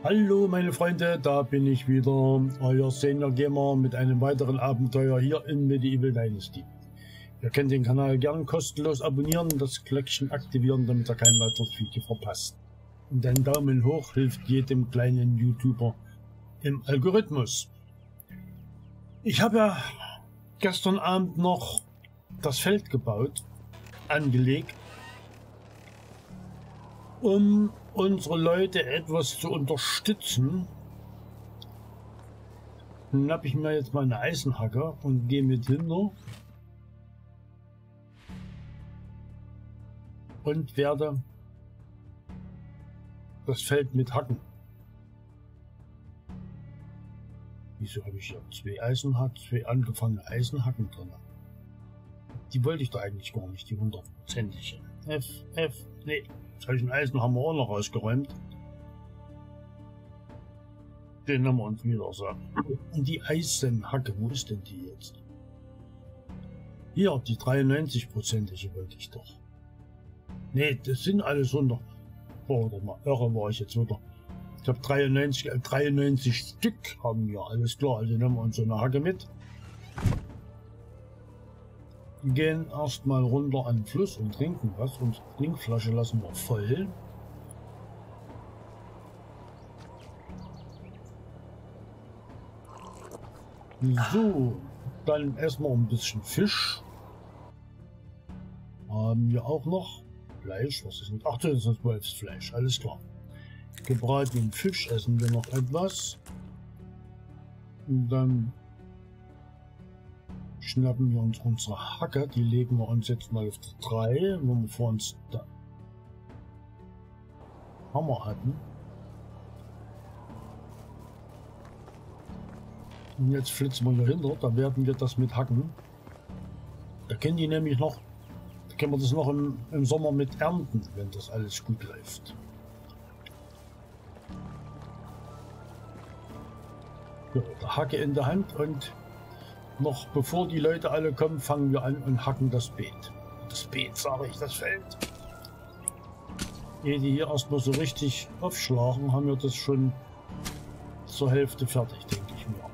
Hallo meine Freunde, da bin ich wieder, euer Senior Gamer mit einem weiteren Abenteuer hier in Medieval Dynasty. Ihr könnt den Kanal gern kostenlos abonnieren und das Glöckchen aktivieren, damit ihr kein weiteres Video verpasst. Und ein Daumen hoch hilft jedem kleinen YouTuber im Algorithmus. Ich habe ja gestern Abend noch das Feld gebaut, angelegt, um unsere Leute etwas zu unterstützen. Dann habe ich mir jetzt mal eine Eisenhacke und gehe mit hinter und werde das Feld mit hacken. Wieso habe ich hier zwei angefangene Eisenhacken drin? Die wollte ich da eigentlich gar nicht, die 100%ige. Nee. Jetzt habe ich einen Eisenhammer auch noch rausgeräumt. Den haben wir uns wieder so. Und die Eisenhacke, wo ist denn die jetzt? Hier, die 93%ige wollte ich doch. Nee, das sind alles 100. Boah, mal irre war ich jetzt wieder. Ich habe 93 Stück haben wir, alles klar. Also nehmen wir uns so eine Hacke mit. Gehen erstmal runter an den Fluss und trinken was. Unsere Trinkflasche lassen wir voll. So, dann essen wir ein bisschen Fisch. Haben wir auch noch Fleisch. Was ist das? Ach, das ist das Wolfsfleisch. Alles klar. Gebratenen Fisch essen wir noch etwas. Und dann schnappen wir uns unsere Hacke, die legen wir uns jetzt mal auf die 3, wo wir vor uns da Hammer hatten. Und jetzt flitzen wir hier hinter, da werden wir das mit hacken. Da können die nämlich noch, da können wir das noch im Sommer mit ernten, wenn das alles gut läuft. So, der Hacke in der Hand und noch bevor die Leute alle kommen, fangen wir an und hacken das Beet. Das Beet, sage ich, das Feld. Ehe die hier erstmal so richtig aufschlagen, haben wir das schon zur Hälfte fertig, denke ich mir.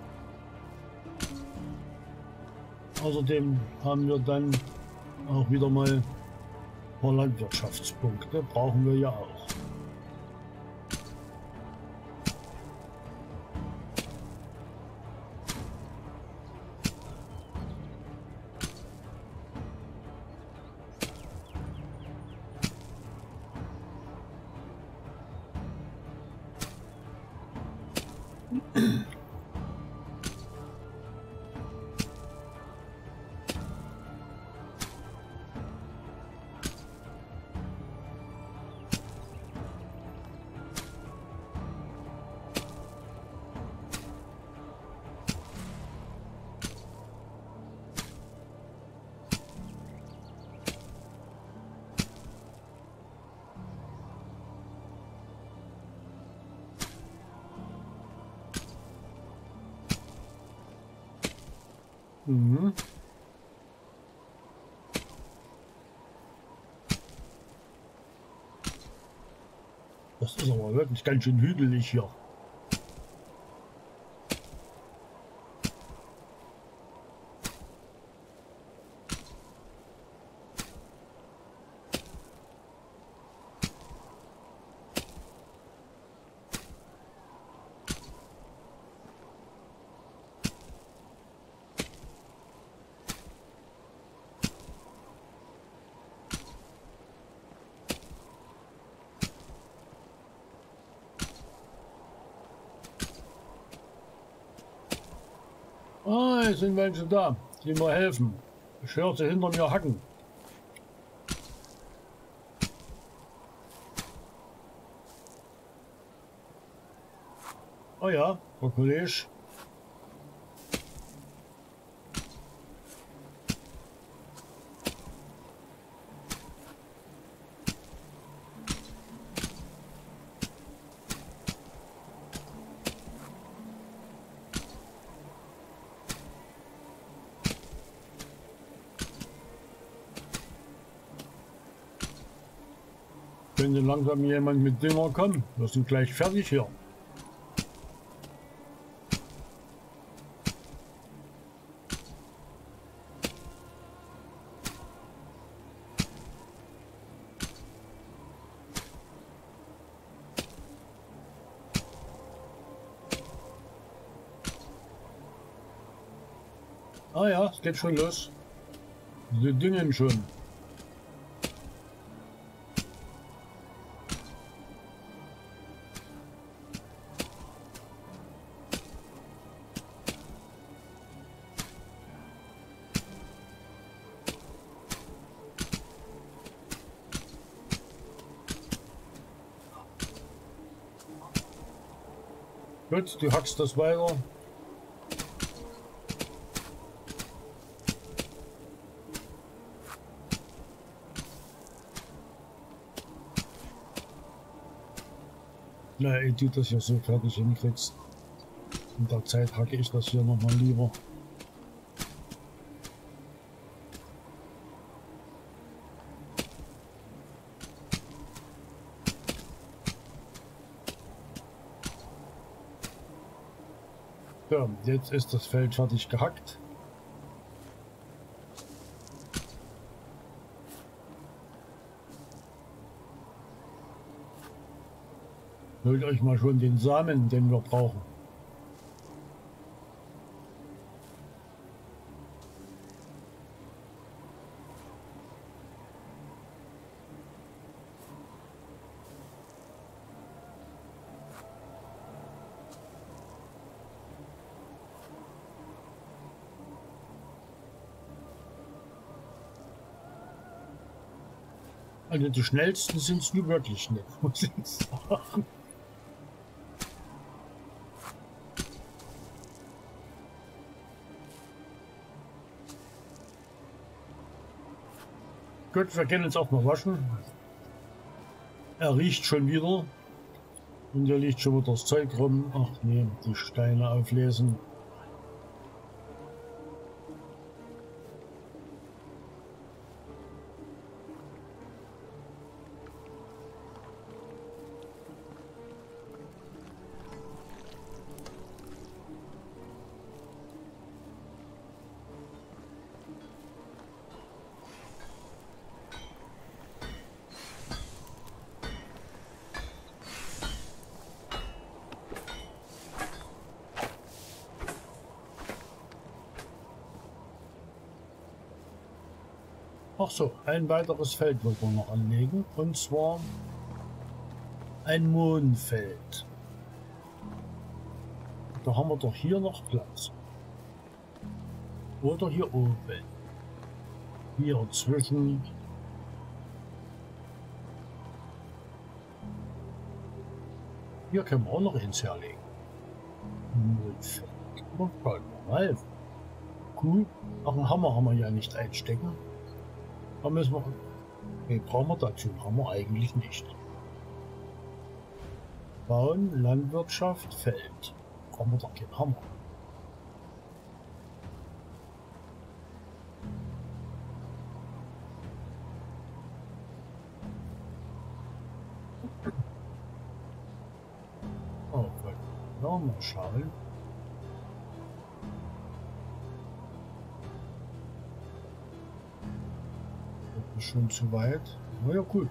Außerdem haben wir dann auch wieder mal ein paar Landwirtschaftspunkte, brauchen wir ja auch. Mhm. Das ist aber wirklich ganz schön hügelig hier. Ah, jetzt sind welche da, die mir helfen. Ich höre sie hinter mir hacken. Oh ja, Frau Kollege. Könnte langsam jemand mit Dünger kommen. Wir sind gleich fertig hier. Ah ja, es geht schon los. Wir düngen schon. Gut, du hackst das weiter. Na, ehe du das ja so fertig hinkriegst. In der Zeit hacke ich das hier nochmal lieber. So, jetzt ist das Feld fertig gehackt. Holt euch mal schon den Samen, den wir brauchen. Also die schnellsten sind es nur wirklich nicht, muss ich sagen. Gut, wir können jetzt auch mal waschen. Er riecht schon wieder. Und hier liegt schon wieder das Zeug rum. Ach nee, die Steine auflesen. Ach so, ein weiteres Feld wollen wir noch anlegen, und zwar ein Mohnfeld. Da haben wir doch hier noch Platz. Oder hier oben. Hier zwischen. Hier können wir auch noch eins herlegen. Mohnfeld. Mal. Cool. Ach, einen Hammer haben wir ja nicht einstecken. Da müssen wir. Nee, brauchen wir dazu. Haben wir eigentlich nicht. Bauen, Landwirtschaft, Feld. Brauchen wir doch keinen Hammer. Oh Gott. Ja, mal schauen. Schon zu weit. Na ja, gut.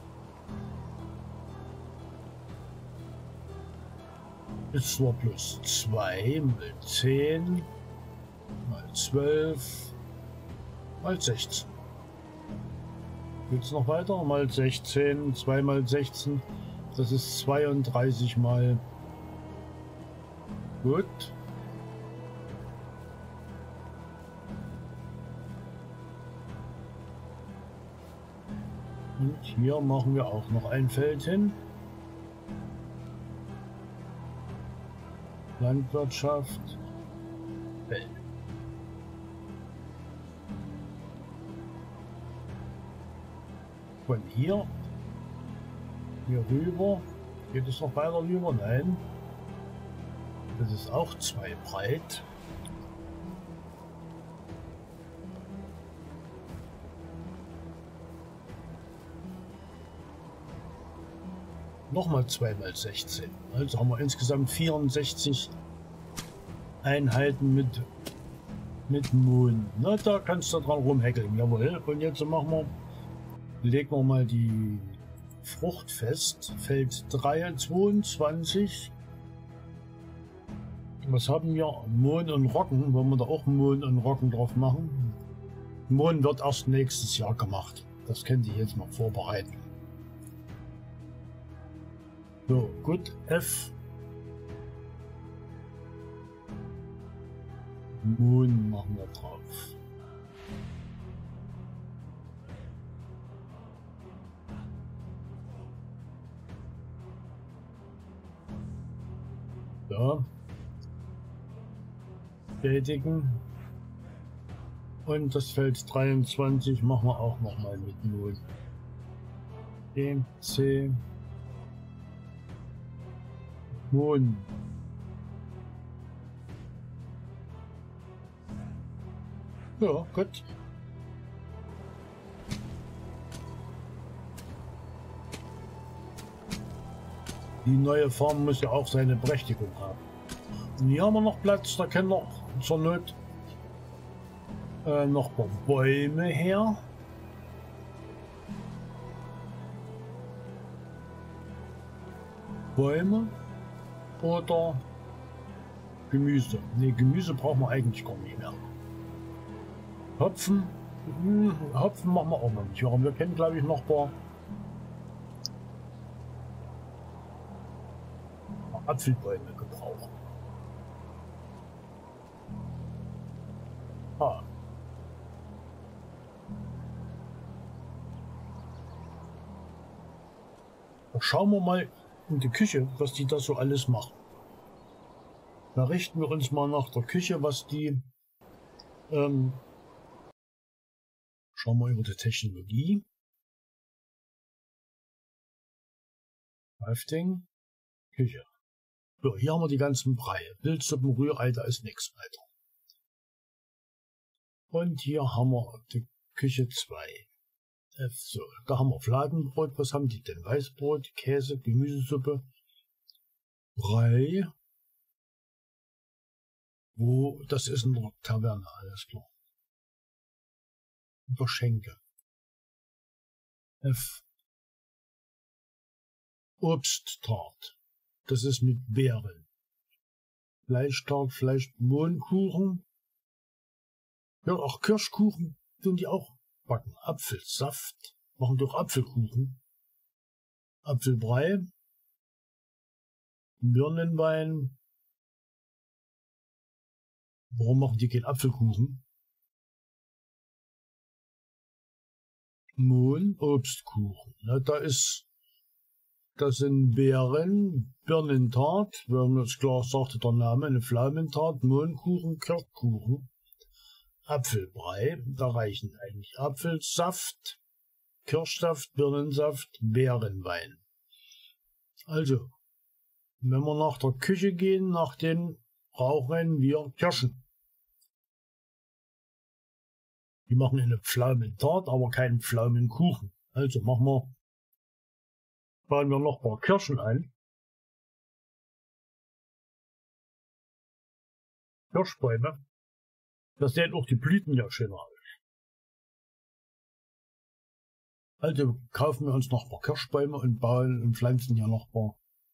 Ist zwar plus 2 mal 10 mal 12 mal 16. Geht's noch weiter? Mal 16, 2 mal 16. Das ist 32 mal. Gut. Und hier machen wir auch noch ein Feld hin. Landwirtschaft. Feld. Von hier rüber. Geht es noch weiter rüber? Nein. Das ist auch 2 breit. Nochmal 2 mal 16. Also haben wir insgesamt 64 Einheiten mit Mohn. Na, da kannst du dran rumhäckeln. Jawohl. Und jetzt legen wir mal die Frucht fest. Feld 3, 22. Was haben wir? Mohn und Roggen. Wollen wir da auch Mohn und Roggen drauf machen? Mohn wird erst nächstes Jahr gemacht. Das könnt ihr jetzt mal vorbereiten. So, gut. F. Mohn machen wir drauf. Ja. Bestätigen. Und das Feld 23 machen wir auch noch mal mit 0. E, C. Mohn. Ja, gut. Die neue Farm muss ja auch seine Berechtigung haben. Und hier haben wir noch Platz, da können noch zur Not noch ein paar Bäume her. Bäume oder Gemüse. Ne, Gemüse brauchen wir eigentlich gar nicht mehr. Hopfen, Hopfen machen wir auch noch nicht. Wir kennen, glaube ich, noch ein paar Apfelbäume gebrauchen. Ah. Da schauen wir mal in die Küche, was die da so alles machen. Da richten wir uns mal nach der Küche, was die schauen wir über die Technologie. Crafting, Küche. So, hier haben wir die ganzen Breie. Bildsuppen, Rührei, da ist nichts weiter. Und hier haben wir die Küche 2. So, da haben wir Fladenbrot. Was haben die denn? Weißbrot, Käse, Gemüsesuppe, Brei. Wo, das ist in der Taverne, alles klar. Geschenke. F. Obsttart. Das ist mit Beeren. Fleischtart, Mohnkuchen. Ja, auch Kirschkuchen tun die auch backen. Apfelsaft. Machen doch Apfelkuchen. Apfelbrei. Birnenwein. Warum machen die keinen Apfelkuchen? Mohn, Obstkuchen. Na, das sind Beeren, Birnentart, wenn man das klar sagte der Name, eine Pflaumentart, Mohnkuchen, Kirschkuchen, Apfelbrei. Da reichen eigentlich Apfelsaft, Kirschsaft, Birnensaft, Beerenwein. Also, wenn wir nach der Küche gehen, nach den brauchen wir Kirschen. Die machen eine Pflaumentart, aber keinen Pflaumenkuchen. Also bauen wir noch ein paar Kirschen ein. Kirschbäume. Das sehen auch die Blüten ja schön aus. Also kaufen wir uns noch ein paar Kirschbäume und bauen und pflanzen hier noch ein paar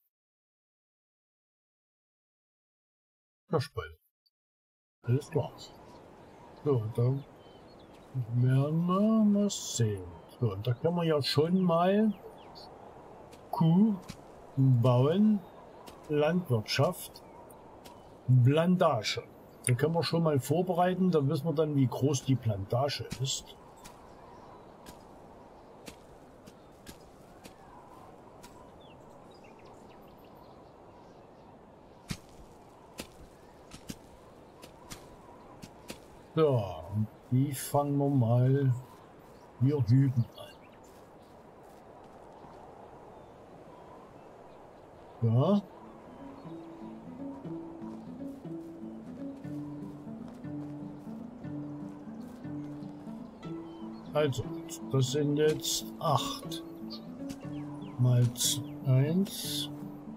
Kirschbäume. Alles klar. So, dann werden wir mal sehen. So, und da können wir ja schon mal Kuh bauen, Landwirtschaft, Plantage. Da können wir schon mal vorbereiten, dann wissen wir dann, wie groß die Plantage ist. Ja, und die fangen wir mal hier hüben an. Ja. Also, das sind jetzt 8 mal 1,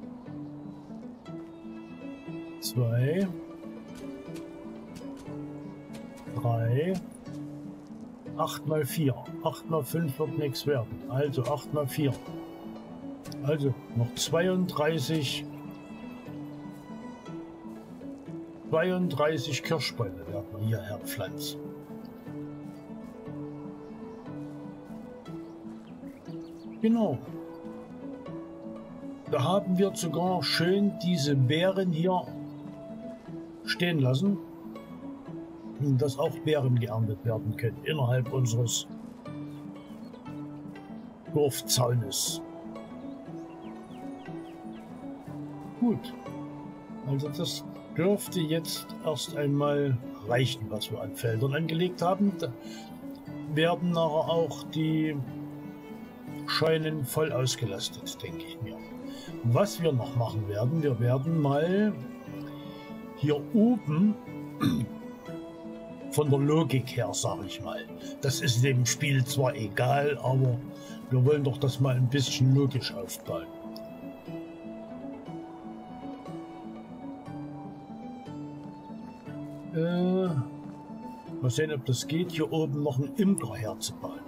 2, 3, 8 mal 4. 8 mal 5 wird nichts werden. Also 8 mal 4. Also noch 32 32 Kirschbäume werden wir hierher pflanzen. Genau. Da haben wir sogar schön diese Beeren hier stehen lassen, dass auch Beeren geerntet werden können innerhalb unseres Dorfzaunes. Gut, also das dürfte jetzt erst einmal reichen, was wir an Feldern angelegt haben. Da werden nachher auch die Scheunen voll ausgelastet, denke ich mir. Was wir noch machen werden, wir werden mal hier oben von der Logik her, sage ich mal. Das ist dem Spiel zwar egal, aber wir wollen doch das mal ein bisschen logisch aufbauen. Mal sehen, ob das geht, hier oben noch einen Imker herzubauen.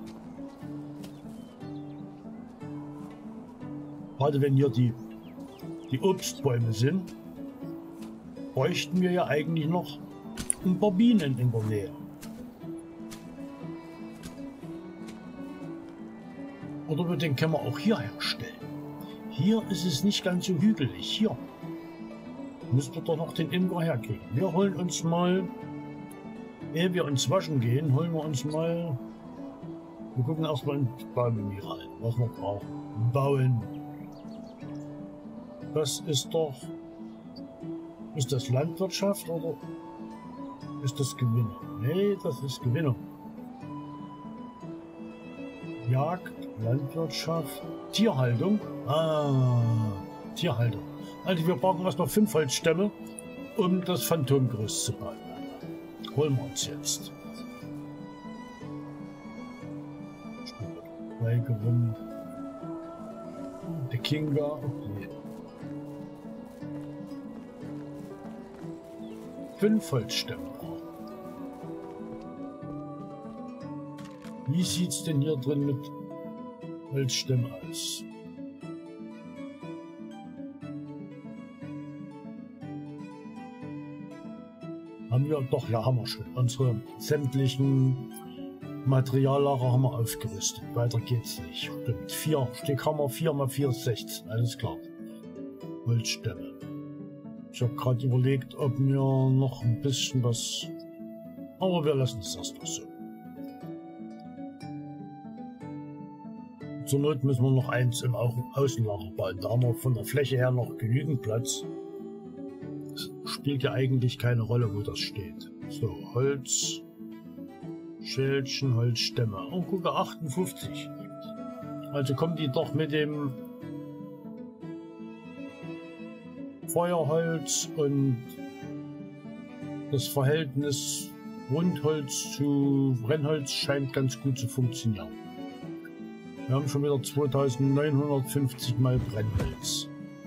Gerade wenn hier die Obstbäume sind, bräuchten wir ja eigentlich noch ein paar Bienen in der Nähe. Oder den können wir auch hier herstellen. Hier ist es nicht ganz so hügelig. Hier müssen wir doch noch den Imker herkriegen. Wir holen uns mal, ehe wir uns waschen gehen, holen wir uns mal, wir gucken erstmal in die Baumenü rein, was wir brauchen. Bauen. Das ist doch, ist das Landwirtschaft oder ist das Gewinnung? Nee, das ist Gewinnung. Jagd, Landwirtschaft, Tierhaltung. Tierhaltung. Also wir brauchen erstmal 5 Holzstämme, um das Phantomgerüst zu bauen. Holen wir uns jetzt. Gewonnen. Der Kinga. Okay. 5 Holzstämme brauchen. Wie sieht es denn hier drin mit Holzstämmen aus? Haben wir doch, ja, haben wir schon. Unsere sämtlichen Materiallager haben wir aufgerüstet. Weiter geht's nicht. Stimmt. 4 Stück haben wir, 4 mal 4 ist 16. Alles klar. Holzstämme. Ich habe gerade überlegt, ob wir noch ein bisschen was... Aber wir lassen es erst mal so. Zur Not müssen wir noch eins im Außenlager bauen. Da haben wir von der Fläche her noch genügend Platz. Es spielt ja eigentlich keine Rolle, wo das steht. So, Holz, Schälchen, Holzstämme. Oh, gucke, 58. Also kommen die doch mit dem Feuerholz und das Verhältnis Rundholz zu Brennholz scheint ganz gut zu funktionieren. Wir haben schon wieder 2950 mal Brennholz.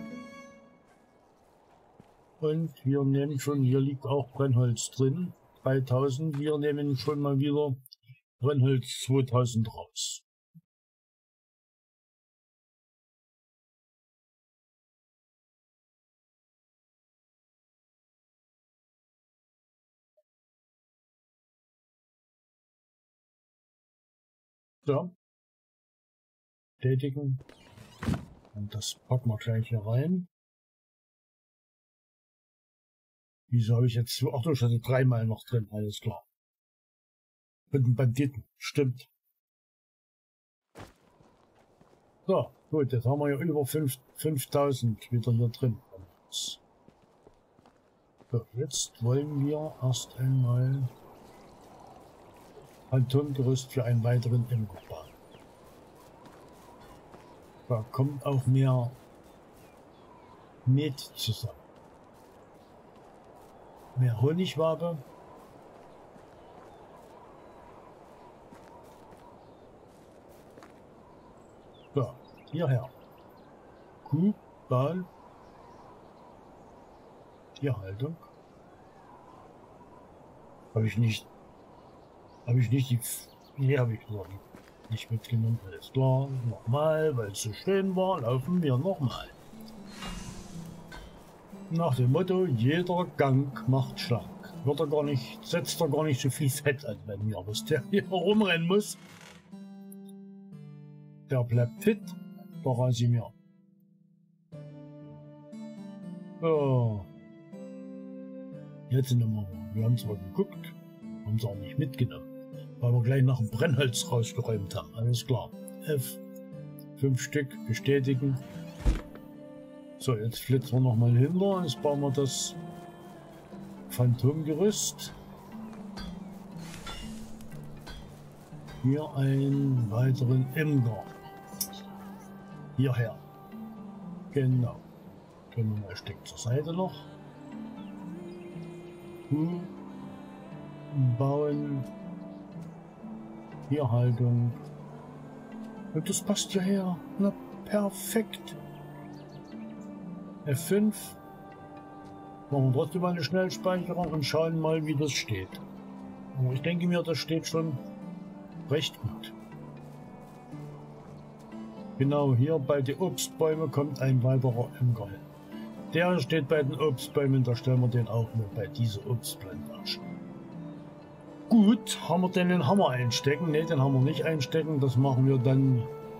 Und wir nehmen schon, hier liegt auch Brennholz drin, 3000. Wir nehmen schon mal wieder Brennholz 2000 raus. So. Tätigen. Und das packen wir gleich hier rein. Wieso habe ich jetzt so? Ach du, ich hatte 3 Mal noch drin, alles klar. Mit den Banditen, stimmt. So, gut, jetzt haben wir ja über 5000 wieder hier drin. So, jetzt wollen wir erst einmal Phantomgerüst für einen weiteren Imker bauen. Da kommt auch mehr Met zusammen. Mehr Honigwabe. So, hierher. Kuh, Ball. Tierhaltung. Habe ich nicht die... Nee, habe ich noch nicht mitgenommen. Alles klar. Nochmal, weil es so schön war, laufen wir nochmal. Nach dem Motto, jeder Gang macht schlank. Wird er gar nicht, setzt er gar nicht so viel Fett an bei mir, was der hier rumrennen muss. Der bleibt fit, der Rasimir. So. Jetzt sind wir haben zwar geguckt, haben es auch nicht mitgenommen, weil wir gleich nach dem Brennholz rausgeräumt haben. Alles klar. F. 5 Stück bestätigen. So, jetzt flitzen wir nochmal hinter. Jetzt bauen wir das Phantomgerüst. Hier einen weiteren Imker. Hierher. Genau. Können wir mal ein Stück zur Seite noch. Bauen. Hier Haltung. Und das passt hierher. Na, perfekt. F5. Machen wir trotzdem mal eine Schnellspeicherung und schauen mal, wie das steht. Aber ich denke mir, das steht schon recht gut. Genau hier bei den Obstbäumen kommt ein weiterer Imker hin. Der steht bei den Obstbäumen, da stellen wir den auch nur bei dieser Obstplantage. Gut, haben wir den Hammer einstecken? Ne, den haben wir nicht einstecken. Das machen wir dann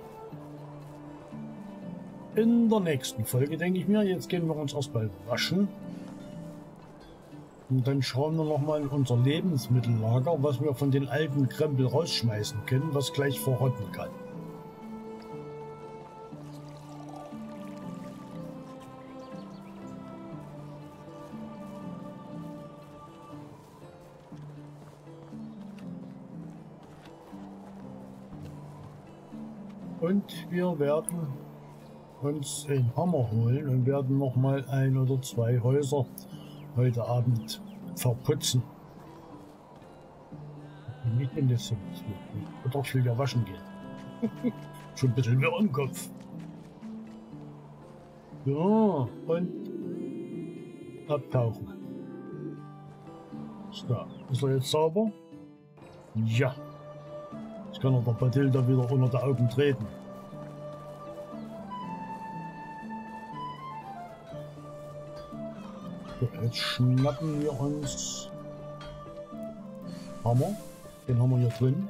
in der nächsten Folge, denke ich mir. Jetzt gehen wir uns erstmal waschen. Und dann schauen wir nochmal in unser Lebensmittellager, was wir von den alten Krempel rausschmeißen können, was gleich verrotten kann. Und wir werden uns einen Hammer holen und werden noch mal 1 oder 2 Häuser heute Abend verputzen. Nicht in das oder ich will ja waschen gehen. Schon ein bisschen mehr im Kopf. Ja, und abtauchen. So, ist er jetzt sauber? Ja. Jetzt kann er der Batilda wieder unter die Augen treten. So, jetzt schnappen wir uns Hammer. Den haben wir hier drin.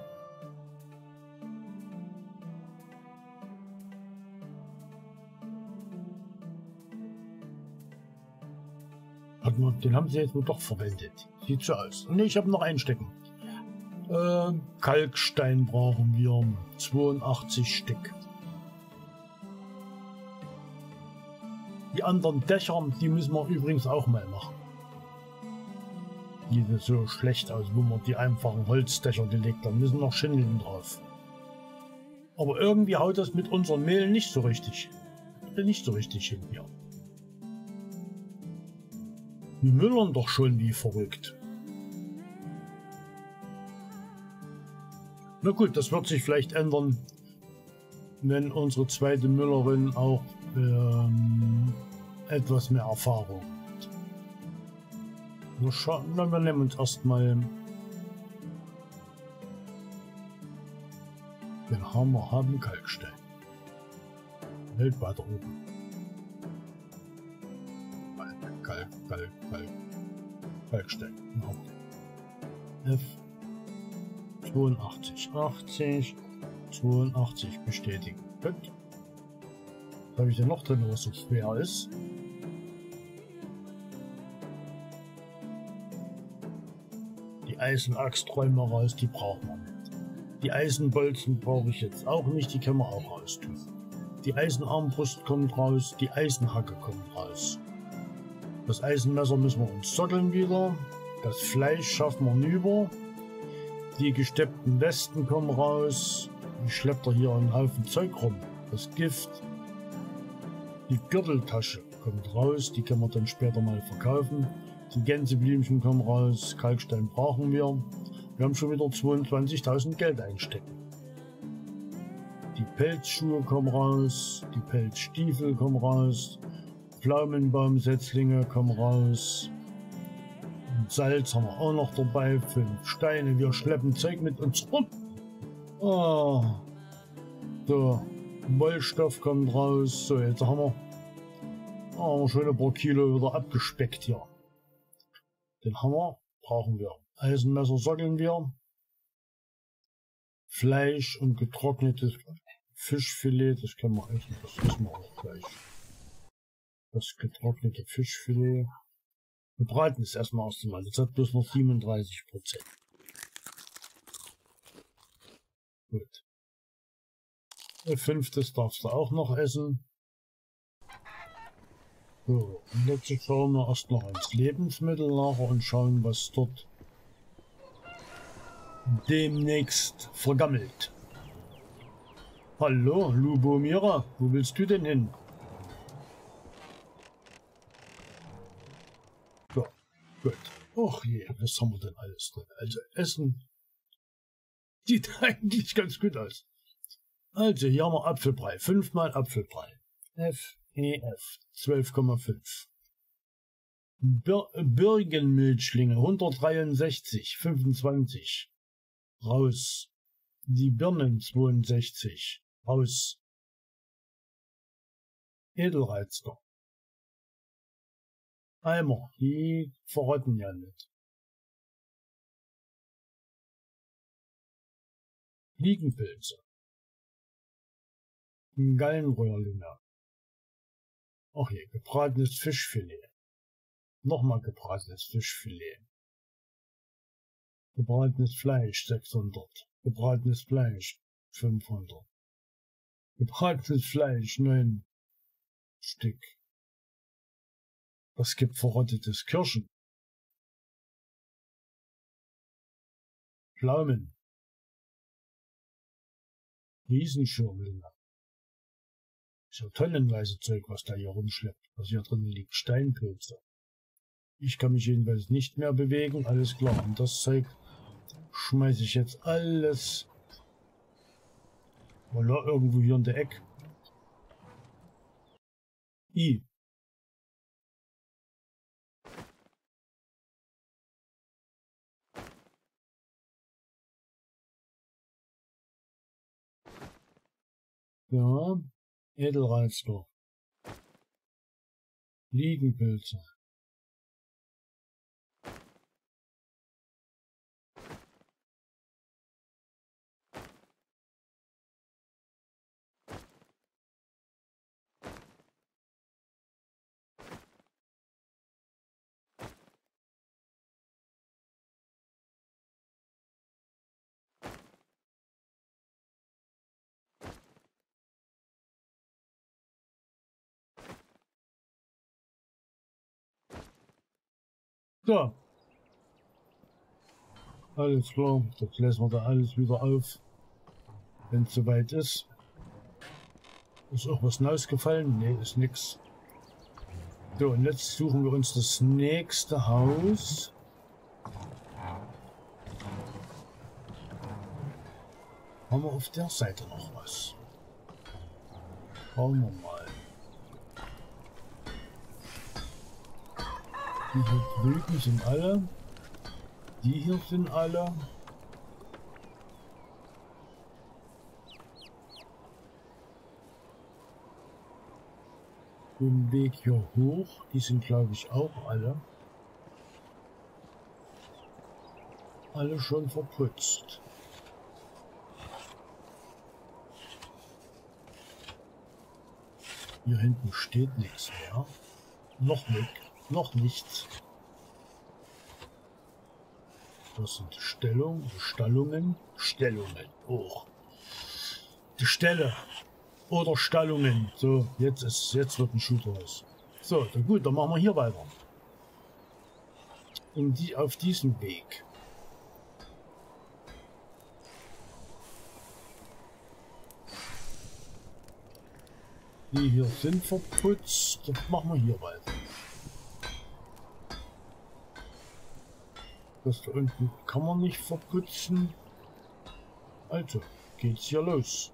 Den haben sie jetzt wohl doch verwendet. Sieht so aus. Ne, ich habe noch einstecken. Kalkstein brauchen wir 82 Stück. Die anderen Dächer, die müssen wir übrigens auch mal machen. Die sehen so schlecht aus, wo wir die einfachen Holzdächer gelegt haben. Müssen noch Schindeln drauf. Aber irgendwie haut das mit unserem Mehl nicht so richtig. Nicht so richtig hin hier. Wir müllern doch schon wie verrückt. Na gut, das wird sich vielleicht ändern, wenn unsere zweite Müllerin auch etwas mehr Erfahrung hat. Wir nehmen uns erstmal den Hammer, haben Kalkstein. Hält weiter oben. Kalkstein. F 82, 80, 82 bestätigen. Gut. Was habe ich denn noch drin, was so schwer ist? Die Eisenaxt räumen wir raus, die brauchen wir nicht. Die Eisenbolzen brauche ich jetzt auch nicht, die können wir auch raus tun. Die Eisenarmbrust kommt raus, die Eisenhacke kommt raus. Das Eisenmesser müssen wir uns sockeln wieder. Das Fleisch schaffen wir hinüber. Die gesteppten Westen kommen raus. Ich schleppe da hier einen Haufen Zeug rum. Das Gift. Die Gürteltasche kommt raus. Die können wir dann später mal verkaufen. Die Gänseblümchen kommen raus. Kalkstein brauchen wir. Wir haben schon wieder 22.000 Geld einstecken. Die Pelzschuhe kommen raus. Die Pelzstiefel kommen raus. Pflaumenbaumsetzlinge kommen raus. Und Salz haben wir auch noch dabei. 5 Steine. Wir schleppen Zeug mit uns rum. Oh. So. Wollstoff kommt raus. So, jetzt haben wir Oh, schöne paar Kilo wieder abgespeckt hier. Den Hammer brauchen wir. Eisenmesser sockeln wir. Fleisch und getrocknetes Fischfilet, das können wir essen. Das essen wir auch gleich. Das getrocknete Fischfilet. Wir braten es erstmal aus dem Mal. Das hat bloß noch 37%. Gut. Ein 5. darfst du auch noch essen. So, und jetzt schauen wir erst noch ins Lebensmittellager und schauen, was dort demnächst vergammelt. Hallo, Lubomira, wo willst du denn hin? So, gut. Och je, was haben wir denn alles drin? Also Essen sieht eigentlich ganz gut aus. Also hier haben wir Apfelbrei, 5-mal Apfelbrei. FEF 12,5. Birkenmilchschlinge 163, 25. Raus. Die Birnen 62. Raus. Edelreizker. Eimer, die verrotten ja nicht. Fliegenpilze. Gallenröhrlinge. Ach je, gebratenes Fischfilet. Nochmal gebratenes Fischfilet. Gebratenes Fleisch 600. Gebratenes Fleisch 500. Gebratenes Fleisch 9 Stück. Was gibt verrottetes Kirschen? Pflaumen. Riesenschirmlinge. Ist ja tonnenweise Zeug, was da hier rumschleppt. Was hier drin liegt. Steinpilze. Ich kann mich jedenfalls nicht mehr bewegen. Alles klar. Und das Zeug schmeiße ich jetzt alles voilà, irgendwo hier in der Ecke. Ja, Edelreizker. Fliegenpilze. So. Alles klar. Jetzt lassen wir da alles wieder auf. Wenn es soweit ist. Ist auch was Neues gefallen? Ne, ist nix. So, und jetzt suchen wir uns das nächste Haus. Haben wir auf der Seite noch was? Schauen wir mal. Die hier drüben sind alle. Die hier sind alle. Den Weg hier hoch, die sind glaube ich auch alle. Alle schon verputzt. Hier hinten steht nichts mehr. Noch nicht. Noch nichts. Das sind Stallungen. Stellungen. Hoch. Die Ställe. Oder Stallungen. So, jetzt wird ein Schuh draus. So, dann gut, dann machen wir hier weiter. Auf diesem Weg. Die hier sind verputzt. Dann machen wir hier weiter. Das da unten kann man nicht verputzen. Also, geht's hier los.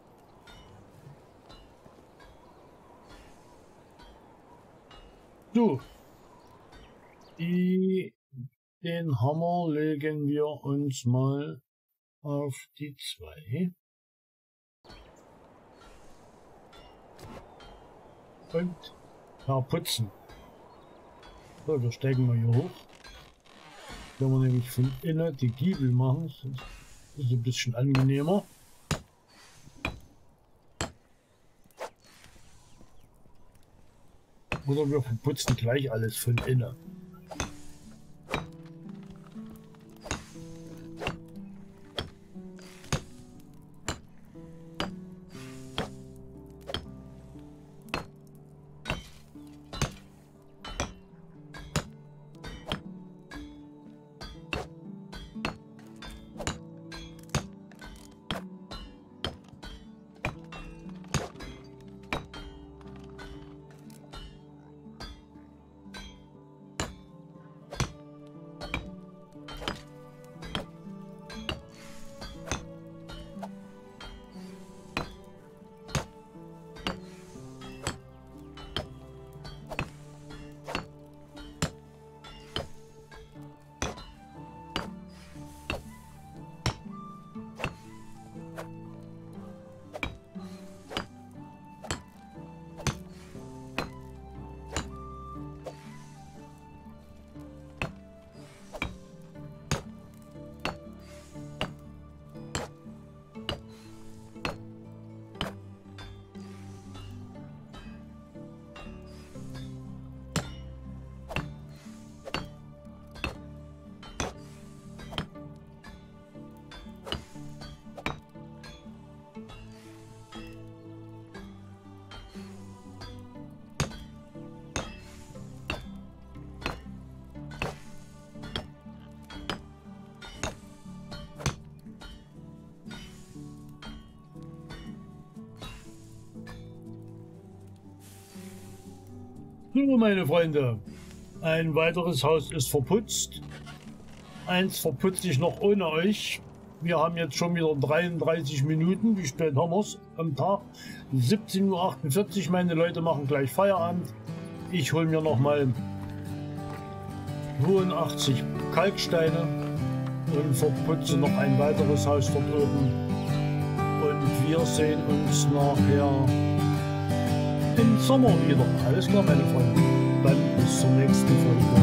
So. Den Hammer legen wir uns mal auf die 2. Und verputzen. So, wir steigen mal hier hoch. Wenn wir nämlich von innen die Giebel machen, ist es ein bisschen angenehmer. Oder wir verputzen gleich alles von innen. So, meine Freunde, ein weiteres Haus ist verputzt. Eins verputze ich noch ohne euch. Wir haben jetzt schon wieder 33 Minuten. Wie spät haben wir es am Tag? 17:48 Uhr. Meine Leute machen gleich Feierabend. Ich hole mir noch mal 82 Kalksteine und verputze noch ein weiteres Haus dort oben. Und wir sehen uns nachher im Sommer wieder. Alles klar, meine Freunde. Dann bis zur nächsten Folge.